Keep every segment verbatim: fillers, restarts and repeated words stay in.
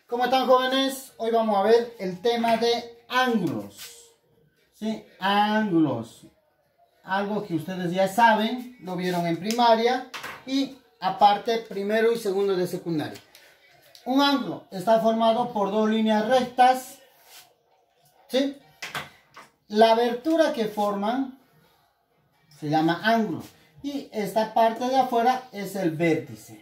¿Cómo están, jóvenes? Hoy vamos a ver el tema de ángulos. ¿Sí? Ángulos. Algo que ustedes ya saben, lo vieron en primaria y aparte primero y segundo de secundaria. Un ángulo está formado por dos líneas rectas. ¿Sí? La abertura que forman se llama ángulo. Y esta parte de afuera es el vértice.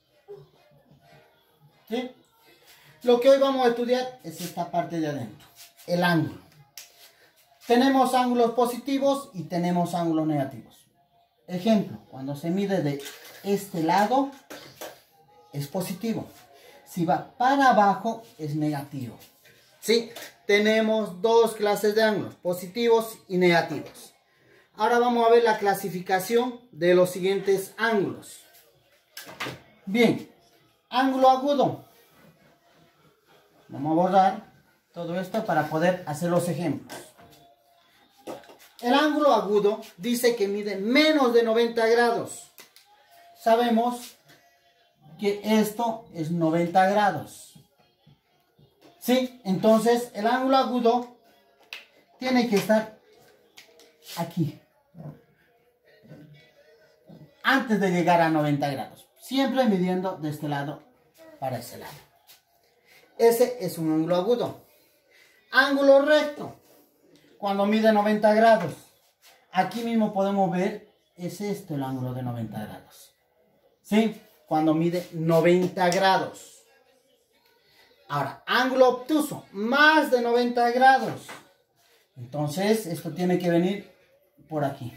¿Sí? Lo que hoy vamos a estudiar es esta parte de adentro, el ángulo. Tenemos ángulos positivos y tenemos ángulos negativos. Ejemplo, cuando se mide de este lado es positivo. Si va para abajo es negativo. ¿Sí? Tenemos dos clases de ángulos, positivos y negativos. Ahora vamos a ver la clasificación de los siguientes ángulos. Bien, ángulo agudo. Vamos a borrar todo esto para poder hacer los ejemplos. El ángulo agudo dice que mide menos de noventa grados. Sabemos que esto es noventa grados. ¿Sí? Entonces el ángulo agudo tiene que estar aquí. Antes de llegar a noventa grados. Siempre midiendo de este lado para ese lado. Ese es un ángulo agudo. Ángulo recto. Cuando mide noventa grados. Aquí mismo podemos ver, es este el ángulo de noventa grados. ¿Sí? Cuando mide noventa grados. Ahora, ángulo obtuso. Más de noventa grados. Entonces, esto tiene que venir por aquí.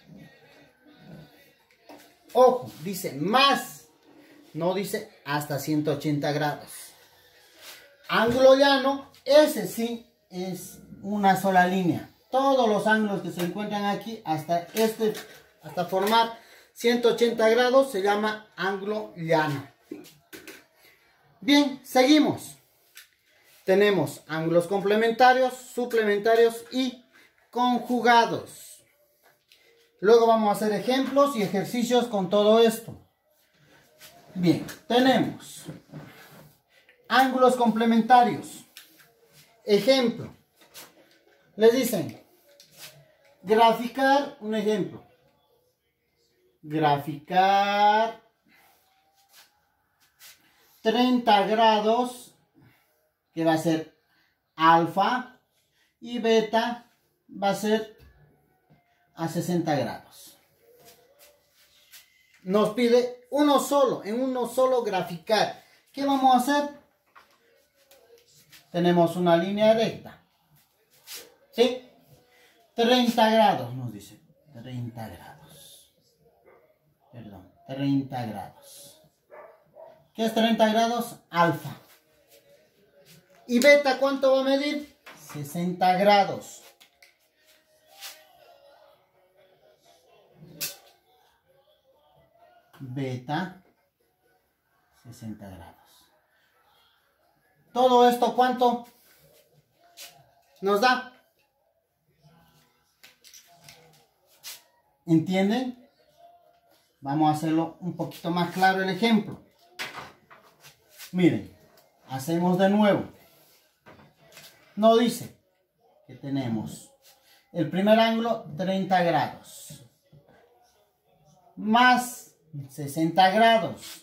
Ojo, dice más. No dice hasta ciento ochenta grados. Ángulo llano, ese sí es una sola línea. Todos los ángulos que se encuentran aquí hasta este, hasta formar ciento ochenta grados se llama ángulo llano. Bien, seguimos. Tenemos ángulos complementarios, suplementarios y conjugados. Luego vamos a hacer ejemplos y ejercicios con todo esto. Bien, tenemos ángulos complementarios. Ejemplo. Les dicen, graficar un ejemplo. Graficar treinta grados, que va a ser alfa, y beta va a ser a sesenta grados. Nos pide uno solo, en uno solo graficar. ¿Qué vamos a hacer? Tenemos una línea recta. ¿Sí? treinta grados nos dice. treinta grados. Perdón, treinta grados. ¿Qué es treinta grados? Alfa. ¿Y beta cuánto va a medir? sesenta grados. Beta, sesenta grados. ¿Todo esto cuánto nos da? ¿Entienden? Vamos a hacerlo un poquito más claro el ejemplo. Miren, hacemos de nuevo. Nos dice que tenemos el primer ángulo treinta grados más sesenta grados.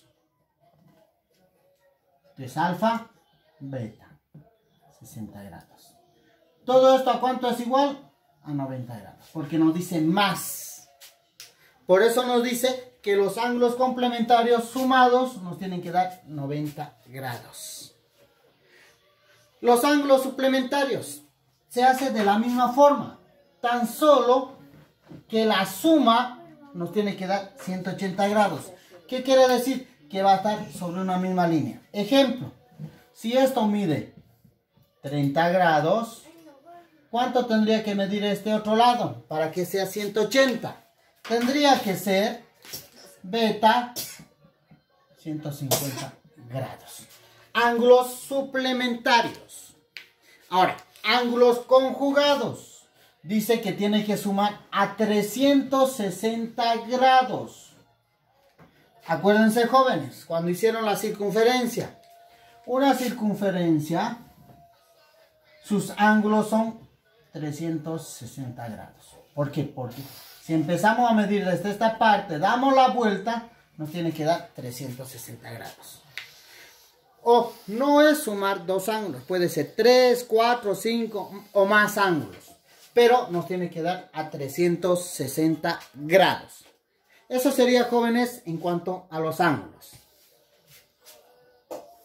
Entonces alfa, beta, sesenta grados. ¿Todo esto a cuánto es igual? A noventa grados, porque nos dice más. Por eso nos dice que los ángulos complementarios sumados nos tienen que dar noventa grados. Los ángulos suplementarios se hacen de la misma forma, tan solo que la suma nos tiene que dar ciento ochenta grados. ¿Qué quiere decir? Que va a estar sobre una misma línea. Ejemplo, si esto mide treinta grados, ¿cuánto tendría que medir este otro lado para que sea ciento ochenta? Tendría que ser beta ciento cincuenta grados. Ángulos suplementarios. Ahora, ángulos conjugados. Dice que tiene que sumar a trescientos sesenta grados. Acuérdense, jóvenes, cuando hicieron la circunferencia. Una circunferencia, sus ángulos son trescientos sesenta grados. ¿Por qué? Porque si empezamos a medir desde esta parte, damos la vuelta, nos tiene que dar trescientos sesenta grados. O no es sumar dos ángulos, puede ser tres, cuatro, cinco o más ángulos. Pero nos tiene que dar a trescientos sesenta grados. Eso sería, jóvenes, en cuanto a los ángulos.